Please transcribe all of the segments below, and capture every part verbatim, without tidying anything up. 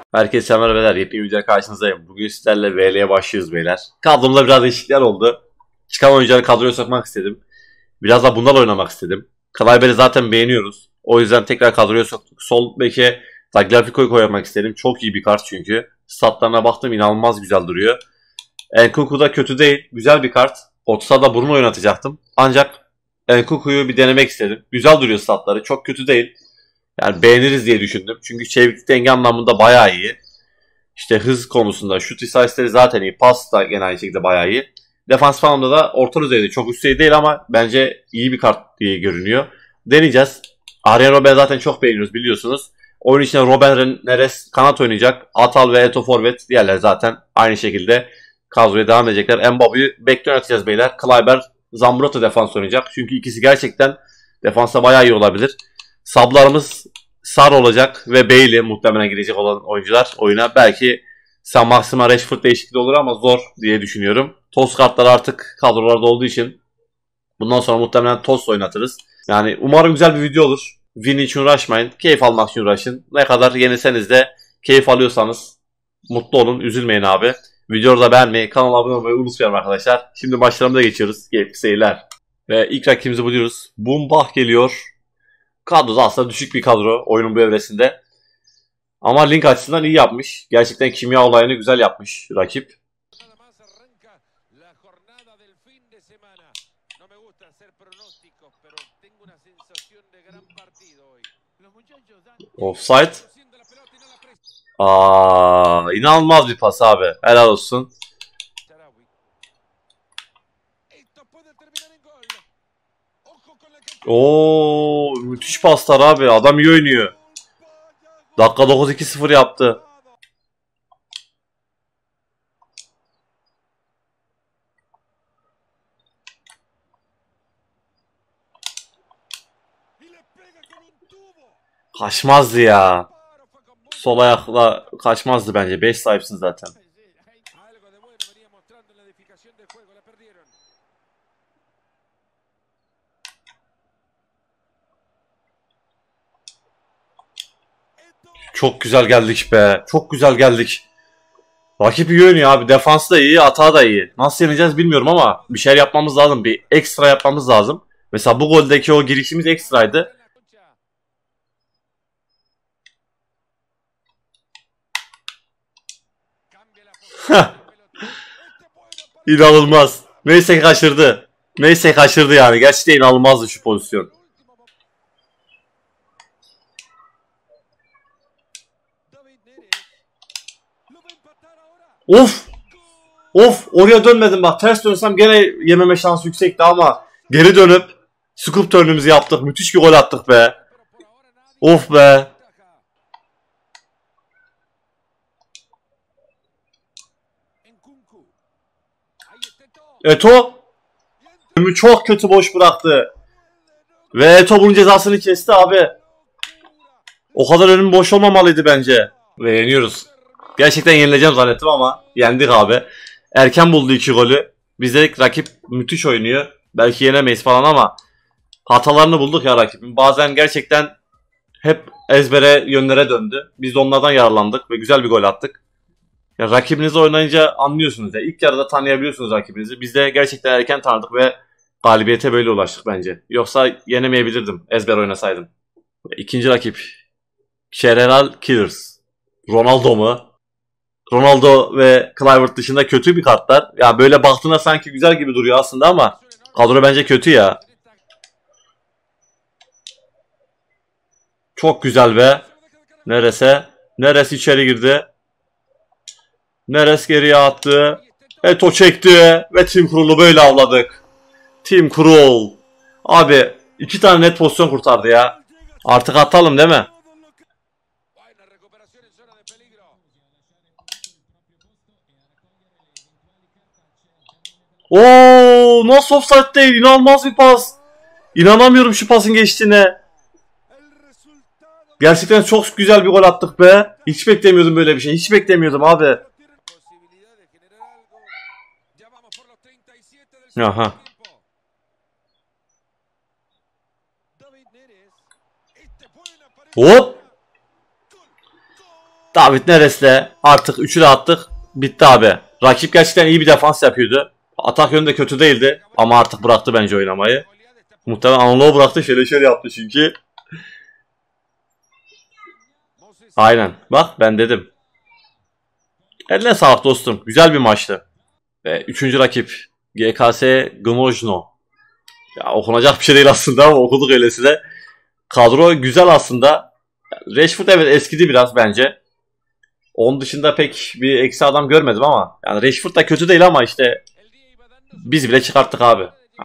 Herkese merhaba beyler. Yepyeni videoya karşınızdayım. Bugün sizlerle V L'ye başlıyoruz beyler. Kadromda biraz değişiklikler oldu. Çıkan oyuncuları kadroya sokmak istedim. Biraz da bunlarla oynamak istedim. Klayber'i zaten beğeniyoruz. O yüzden tekrar kadroya soktuk. Sol beke Tagliafico'yu koymak istedim. Çok iyi bir kart çünkü. Statlarına baktım, inanılmaz güzel duruyor. Nkunku da kötü değil. Güzel bir kart. Orta da Bruno oynatacaktım. Ancak Nkunku'yu bir denemek istedim. Güzel duruyor statları. Çok kötü değil. Yani beğeniriz diye düşündüm. Çünkü çeviklik denge anlamında bayağı iyi. İşte hız konusunda, şut istatistikleri zaten iyi. Pas da gene aynı şekilde bayağı iyi. Defans falanında da orta düzeyde. Çok üst düzey değil ama bence iyi bir kart diye görünüyor. Deneyeceğiz. Arjen Robben'i zaten çok beğeniyoruz biliyorsunuz. Oyun içinde Robben Neres kanat oynayacak. Atal ve Eto forvet. Diğerler zaten aynı şekilde kadroya devam edecekler. Mbappé'yi bekle oynatacağız beyler. Klayber, Zambrotta defans oynayacak. Çünkü ikisi gerçekten defansta bayağı iyi olabilir. Sablarımız Sar olacak ve Bailey muhtemelen girecek olan oyuncular oyuna. Belki San Maxima Rashford değişikliği olur ama zor diye düşünüyorum. Toz kartları artık kadrolarda olduğu için bundan sonra muhtemelen Toz oynatırız. Yani umarım güzel bir video olur. Win için uğraşmayın. Keyif almak için uğraşın. Ne kadar yenilseniz de keyif alıyorsanız mutlu olun. Üzülmeyin abi. Videoyu da beğenmeyi, kanala abone olmayı unutmayalım arkadaşlar. Şimdi maçlarımıza geçiyoruz. Keyifli seyirler. Ve ilk rakibimizi buluyoruz. Bumbah geliyor. Kadrosu aslında düşük bir kadro oyunun bu evresinde. Ama link açısından iyi yapmış. Gerçekten kimya olayını güzel yapmış rakip. Offside. Aa, inanılmaz bir pas abi. Helal olsun. Oo, müthiş paslar abi. Adam iyi oynuyor. Dakika dokuz iki sıfır yaptı. Kaçmazdı ya. Sol ayakla kaçmazdı bence. beş sahipsin zaten. Çok güzel geldik be. Çok güzel geldik. Rakip iyi oynuyor abi. Defans da iyi, hata da iyi. Nasıl yeneceğiz bilmiyorum ama bir şeyler yapmamız lazım. Bir ekstra yapmamız lazım. Mesela bu goldeki o girişimiz ekstraydı. İnanılmaz. Neyse kaçırdı. Neyse kaçırdı yani. Gerçekten inanılmazdı şu pozisyon. Of! Of! Oraya dönmedim bak. Ters dönsem gene yememe şansı yüksekti ama geri dönüp scoop turn'ümüzü yaptık. Müthiş bir gol attık be. Of be. Eto çok kötü boş bıraktı. Ve Eto bunun cezasını kesti abi. O kadar önüm boş olmamalıydı bence. Ve yeniyoruz. Gerçekten yenileceğim zannettim ama yendik abi. Erken buldu iki golü. Biz dedik rakip müthiş oynuyor. Belki yenemeyiz falan ama hatalarını bulduk ya rakibin. Bazen gerçekten hep ezbere yönlere döndü. Biz de onlardan yararlandık ve güzel bir gol attık. Ya rakibinizi oynayınca anlıyorsunuz ya. İlk yarıda tanıyabiliyorsunuz rakibinizi. Biz de gerçekten erken tanıdık ve galibiyete böyle ulaştık bence. Yoksa yenemeyebilirdim ezber oynasaydım. İkinci rakip Cereal Killers. Ronaldo mu? Ronaldo ve Kluivert dışında kötü bir kartlar. Ya böyle baktığında sanki güzel gibi duruyor aslında ama kadro bence kötü ya. Çok güzel be. Nerese? Neresi içeri girdi? Neres geriye attı. Eto çekti ve Tim Krul'u böyle avladık. Tim Krul. Abi iki tane net pozisyon kurtardı ya. Artık atalım değil mi? Oo, nasıl offside değil? İnanılmaz bir pas. İnanamıyorum şu pasın geçtiğine. Gerçekten çok güzel bir gol attık be. Hiç beklemiyordum böyle bir şey. Hiç beklemiyordum abi. Aha. Hop. David Neres'le artık üçü de attık. Bitti abi. Rakip gerçekten iyi bir defans yapıyordu. Atak yönü de kötü değildi. Ama artık bıraktı bence oynamayı. Muhtemelen Anadolu bıraktı. Şöyle şöyle yaptı çünkü. Aynen. Bak ben dedim. Eline sağlık dostum. Güzel bir maçtı. Ve üçüncü rakip. G K S Gmojno. Ya okunacak bir şey değil aslında ama okuduk öylesi de. Kadro güzel aslında. Rashford evet eskidi biraz bence. Onun dışında pek bir eksi adam görmedim ama. Yani Rashford da kötü değil ama işte. Biz bile çıkarttık abi.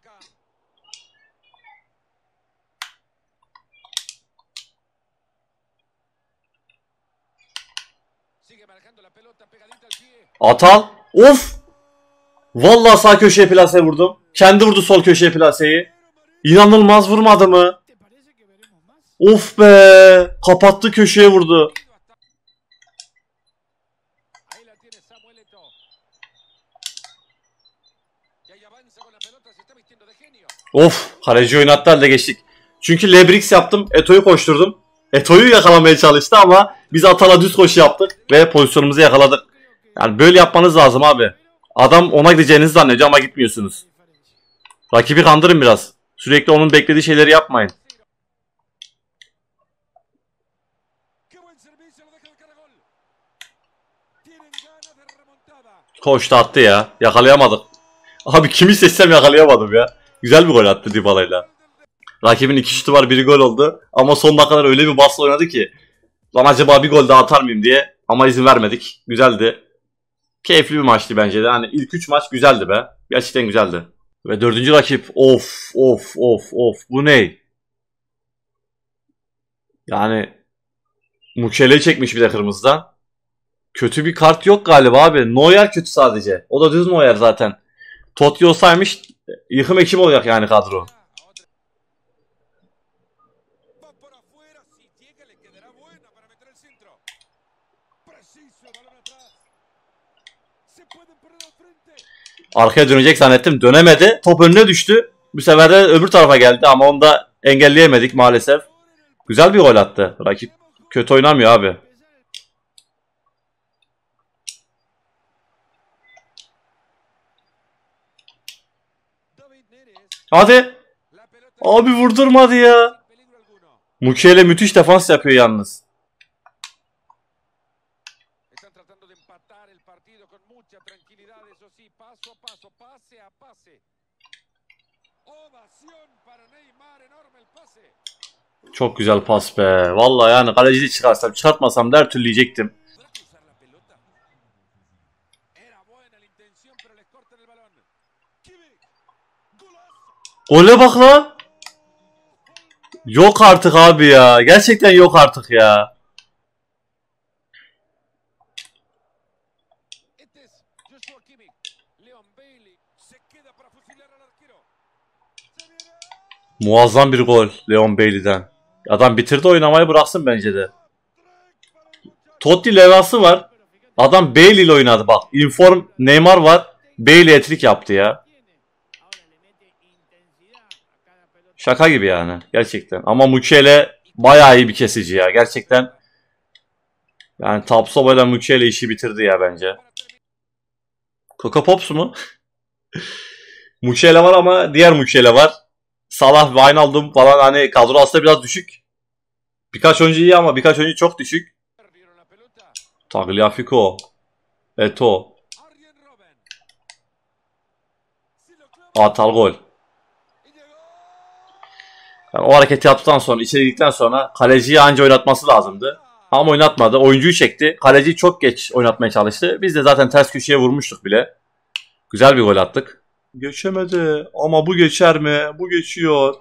Atal. Of. Vallahi sağ köşeye plase vurdum. Kendi vurdu sol köşeye plaseyi. İnanılmaz vurmadı mı? Of be. Kapattı köşeye vurdu. Of. Kaleci oynattı halde geçtik. Çünkü Lebrix yaptım. Eto'yu koşturdum. Eto'yu yakalamaya çalıştı ama biz Atal'a düz koşu yaptık. Ve pozisyonumuzu yakaladık. Yani böyle yapmanız lazım abi. Adam ona gideceğinizi zannediyor ama gitmiyorsunuz. Rakibi kandırın biraz. Sürekli onun beklediği şeyleri yapmayın. Koştu attı ya. Yakalayamadık. Abi kimi seçsem yakalayamadım ya. Güzel bir gol attı Dybala'yla. Rakibin iki şutu var, biri gol oldu. Ama son dakikalar öyle bir basla oynadı ki. Lan acaba bir gol daha atar mıyım diye. Ama izin vermedik. Güzeldi. Keyifli bir maçtı bence de. Hani ilk üç maç güzeldi be. Gerçekten güzeldi. Ve dördüncü rakip. Of of of of. Bu ne? Yani Mukiele'yi çekmiş bir de kırmızıdan. Kötü bir kart yok galiba abi. Neuer kötü sadece. O da düz Neuer zaten. Totti olsaymış yıkım ekibi olacak yani kadro. Arkaya dönecek zannettim. Dönemedi. Top önüne düştü. Bu sefer de öbür tarafa geldi ama onu da engelleyemedik maalesef. Güzel bir gol attı. Rakip kötü oynamıyor abi. Hadi. Abi vurdurmadı ya. Mukiele müthiş defans yapıyor yalnız. Çok güzel pas be. Vallahi yani kaleciyi çıkarsam çıkartmasam da her türlü yiyecektim. Gole bak lan. Yok artık abi ya. Gerçekten yok artık ya. Muazzam bir gol Leon Bailey'den. Adam bitirdi, oynamayı bıraksın bence de. Totti levhası var. Adam Bailey ile oynadı bak. Inform Neymar var. Bailey etrik yaptı ya. Şaka gibi yani gerçekten. Ama Mukiele bayağı iyi bir kesici ya gerçekten. Yani Tapsoba ile Mukiele işi bitirdi ya bence. Coco Pops mu? Mukiele var ama diğer Mukiele var. Salah, Wijnaldum falan hani kadro aslında biraz düşük. Birkaç oyuncu iyi ama birkaç oyuncu çok düşük. Tagliafico. Eto. Atal gol. Yani o hareketi yaptıktan sonra, içeri girdikten sonra kaleciyi anca oynatması lazımdı. Ama oynatmadı. Oyuncuyu çekti. Kaleciyi çok geç oynatmaya çalıştı. Biz de zaten ters köşeye vurmuştuk bile. Güzel bir gol attık. Geçemedi. Ama bu geçer mi? Bu geçiyor.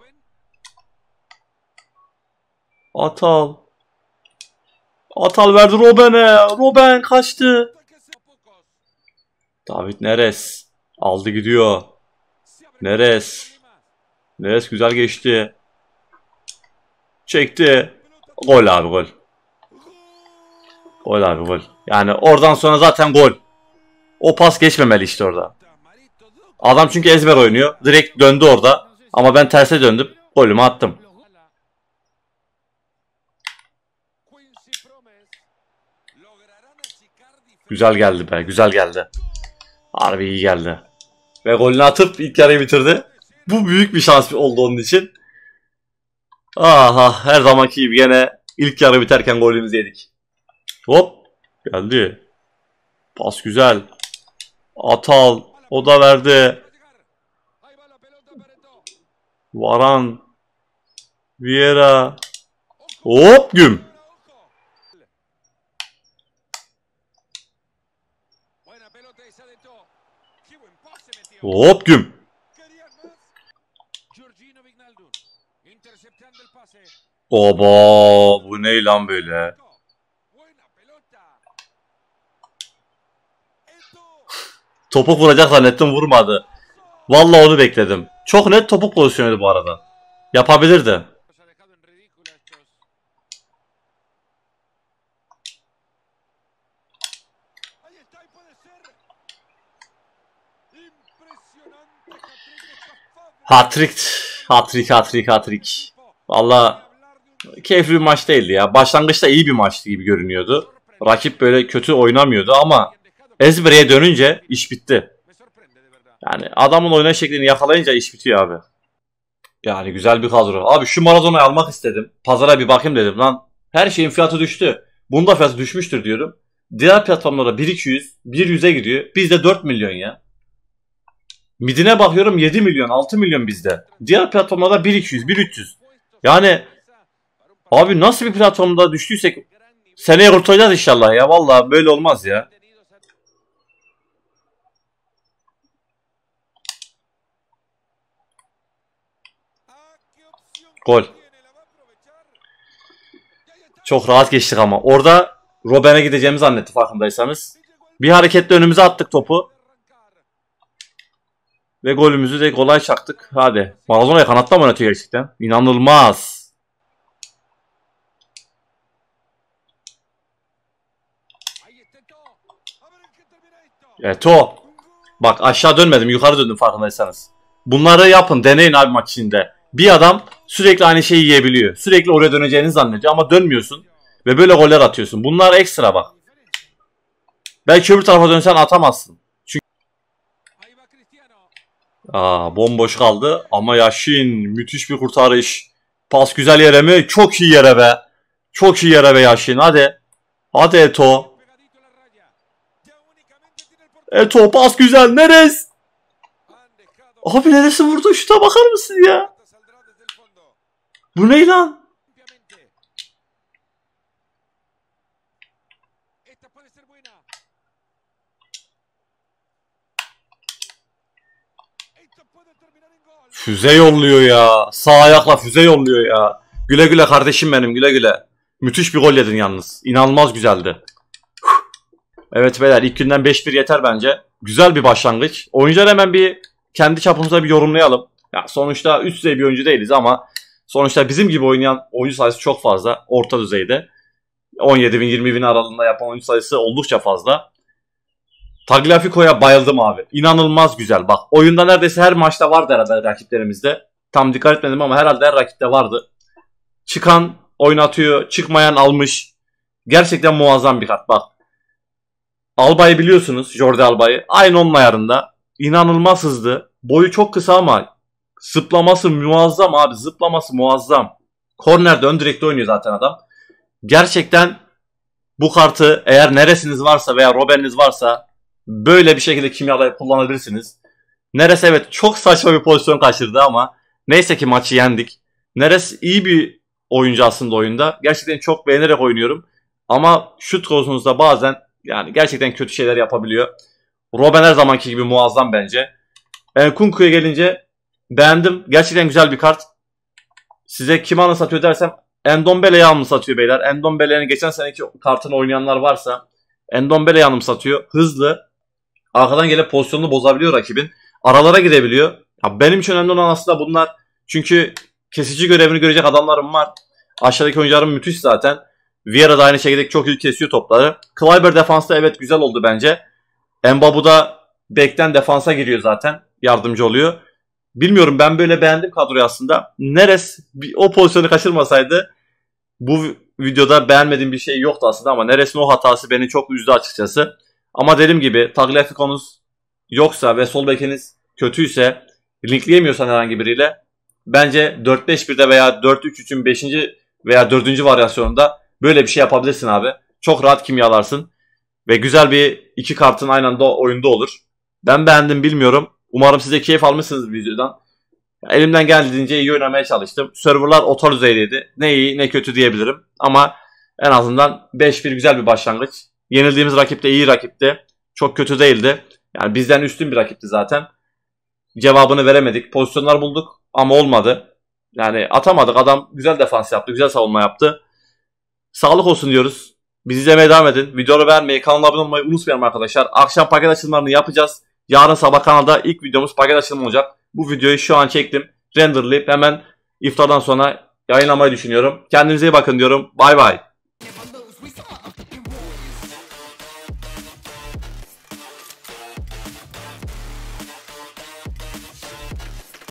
Atal. Atal verdi Robben'e. Robben kaçtı. David Neres. Aldı gidiyor. Neres. Neres güzel geçti. Çekti. Gol abi gol. Gol abi gol. Yani oradan sonra zaten gol. O pas geçmemeli işte orada. Adam çünkü ezber oynuyor. Direkt döndü orada. Ama ben terse döndüm. Golümü attım. Güzel geldi be. Güzel geldi. Harbi iyi geldi. Ve golünü atıp ilk yarıyı bitirdi. Bu büyük bir şans oldu onun için. Aha, her zamanki gibi yine ilk yarı biterken golümüzü yedik. Hop. Geldi. Pas güzel. Atal. O da verdi. Varan. Vieira. Hop güm. Hop güm. Oba, bu ne lan böyle? Topuk vuracak zannettim, vurmadı. Vallahi onu bekledim. Çok net topuk pozisyonuydu bu arada. Yapabilirdi. Hat-trick, hat-trick, hat-trick, hat-trick. Vallahi keyifli bir maç değildi ya. Başlangıçta iyi bir maçtı gibi görünüyordu. Rakip böyle kötü oynamıyordu ama ezbereye dönünce iş bitti. Yani adamın oynayış şeklini yakalayınca iş bitiyor abi. Yani güzel bir kadro. Abi şu Maradona'yı almak istedim. Pazara bir bakayım dedim lan. Her şeyin fiyatı düştü. Bunda fiyatı düşmüştür diyorum. Diğer platformlarda bir iki yüz, bir yüze gidiyor. Bizde dört milyon ya. Midine bakıyorum yedi milyon, altı milyon bizde. Diğer platformlarda bir iki yüz, bir üç yüz. Yani abi nasıl bir platformda düştüysek seneye kurtulacağız inşallah ya. Vallahi böyle olmaz ya. Gol. Çok rahat geçtik ama. Orada Robben'e gideceğimizi zannetti farkındaysanız. Bir hareketle önümüze attık topu. Ve golümüzü de kolay çaktık. Hadi. Maradona'ya kanatta mı oynatıyor gerçekten? İnanılmaz. Eto. Bak aşağı dönmedim, yukarı döndüm farkındaysanız. Bunları yapın, deneyin abi maç içinde. Bir adam sürekli aynı şeyi yiyebiliyor. Sürekli oraya döneceğini zannediyor ama dönmüyorsun. Ve böyle goller atıyorsun. Bunlar ekstra bak. Belki öbür tarafa dönsen atamazsın. Çünkü Aa, bomboş kaldı ama Yashin müthiş bir kurtarış. Pas güzel yere mi? Çok iyi yere be. Çok iyi yere be Yashin. Hadi. Hadi Eto. Eto pas güzel. Neresi? Abi neresi vurdu? Şuta bakar mısın ya? Bu ne lan? Füze yolluyor ya. Sağ ayakla füze yolluyor ya. Güle güle kardeşim benim, güle güle. Müthiş bir gol yedin yalnız. İnanılmaz güzeldi. Evet beyler, ilk günden beş bir yeter bence. Güzel bir başlangıç. Oyuncular hemen bir kendi çapımıza bir yorumlayalım. Ya sonuçta üst düzey bir oyuncu değiliz ama sonuçta bizim gibi oynayan oyuncu sayısı çok fazla. Orta düzeyde. on yedi bin yirmi bin aralığında yapan oyuncu sayısı oldukça fazla. Tagliafico'ya bayıldım abi. İnanılmaz güzel. Bak oyunda neredeyse her maçta vardı herhalde rakiplerimizde. Tam dikkat etmedim ama herhalde her rakipte vardı. Çıkan oynatıyor, çıkmayan almış. Gerçekten muazzam bir kart bak. Alba'yı biliyorsunuz, Jordi Alba'yı. Aynı onun ayarında. İnanılmaz hızlı. Boyu çok kısa ama zıplaması muazzam abi. Zıplaması muazzam. Kornerde ön direkte oynuyor zaten adam. Gerçekten bu kartı eğer neresiniz varsa veya Robben'iniz varsa böyle bir şekilde kimyalayıp kullanabilirsiniz. Neres evet çok saçma bir pozisyon kaçırdı ama neyse ki maçı yendik. Neres iyi bir oyuncu aslında oyunda. Gerçekten çok beğenerek oynuyorum. Ama şut konusunda bazen yani gerçekten kötü şeyler yapabiliyor. Robben her zamanki gibi muazzam bence. Nkunku'ya gelince beğendim. Gerçekten güzel bir kart. Size kim anı satıyor dersem Endombele'yi anı satıyor beyler. Endombele'nin geçen seneki kartını oynayanlar varsa Endombele'yi anı satıyor. Hızlı. Arkadan gelip pozisyonunu bozabiliyor rakibin. Aralara girebiliyor. Ya benim için önemli olan aslında bunlar. Çünkü kesici görevini görecek adamlarım var. Aşağıdaki oyuncularım müthiş zaten. Vieira da aynı şekilde çok iyi kesiyor topları. Kleiber defansta evet güzel oldu bence. Mbabu da bekten defansa giriyor zaten. Yardımcı oluyor. Bilmiyorum, ben böyle beğendim kadroyu aslında. Neres o pozisyonu kaçırmasaydı bu videoda beğenmediğim bir şey yoktu aslında ama Neres'in o hatası beni çok üzdü açıkçası. Ama dediğim gibi Tagliafico'nuz yoksa ve sol bekiniz kötüyse, linkleyemiyorsan herhangi biriyle, bence dört beş birde veya dört üç üçün beşinci veya dördüncü varyasyonunda böyle bir şey yapabilirsin abi. Çok rahat kimyalarsın ve güzel bir iki kartın aynı anda oyunda olur. Ben beğendim, bilmiyorum. Umarım siz de keyif almışsınız videodan. Elimden geldiğince iyi oynamaya çalıştım. Serverlar orta düzeydeydi. Ne iyi ne kötü diyebilirim. Ama en azından beş bir güzel bir başlangıç. Yenildiğimiz rakip de iyi rakipti. Çok kötü değildi. Yani bizden üstün bir rakipti zaten. Cevabını veremedik. Pozisyonlar bulduk ama olmadı. Yani atamadık. Adam güzel defans yaptı. Güzel savunma yaptı. Sağlık olsun diyoruz. Bizi izlemeye devam edin. Videoyu beğenmeyi, kanala abone olmayı unutmayalım arkadaşlar. Akşam paket açılımlarını yapacağız. Yarın sabah kanalda ilk videomuz paket açılımı olacak. Bu videoyu şu an çektim. Renderlayıp hemen iftardan sonra yayınlamayı düşünüyorum. Kendinize iyi bakın diyorum. Bay bay.